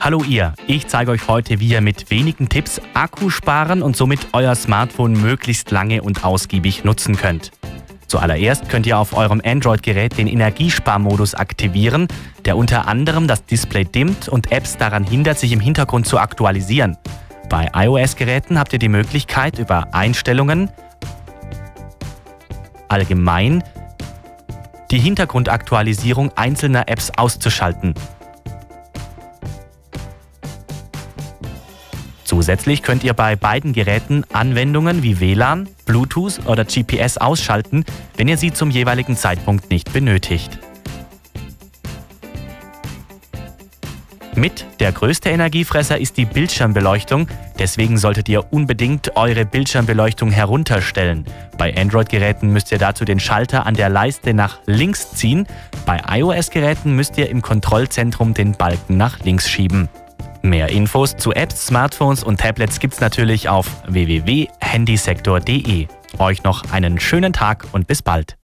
Hallo ihr, ich zeige euch heute, wie ihr mit wenigen Tipps Akku sparen und somit euer Smartphone möglichst lange und ausgiebig nutzen könnt. Zuallererst könnt ihr auf eurem Android-Gerät den Energiesparmodus aktivieren, der unter anderem das Display dimmt und Apps daran hindert, sich im Hintergrund zu aktualisieren. Bei iOS-Geräten habt ihr die Möglichkeit, über Einstellungen, Allgemein, die Hintergrundaktualisierung einzelner Apps auszuschalten. Zusätzlich könnt ihr bei beiden Geräten Anwendungen wie WLAN, Bluetooth oder GPS ausschalten, wenn ihr sie zum jeweiligen Zeitpunkt nicht benötigt. Mit der größte Energiefresser ist die Bildschirmbeleuchtung, deswegen solltet ihr unbedingt eure Bildschirmbeleuchtung herunterstellen. Bei Android-Geräten müsst ihr dazu den Schalter an der Leiste nach links ziehen, bei iOS-Geräten müsst ihr im Kontrollzentrum den Balken nach links schieben. Mehr Infos zu Apps, Smartphones und Tablets gibt's natürlich auf www.handysektor.de. Euch noch einen schönen Tag und bis bald.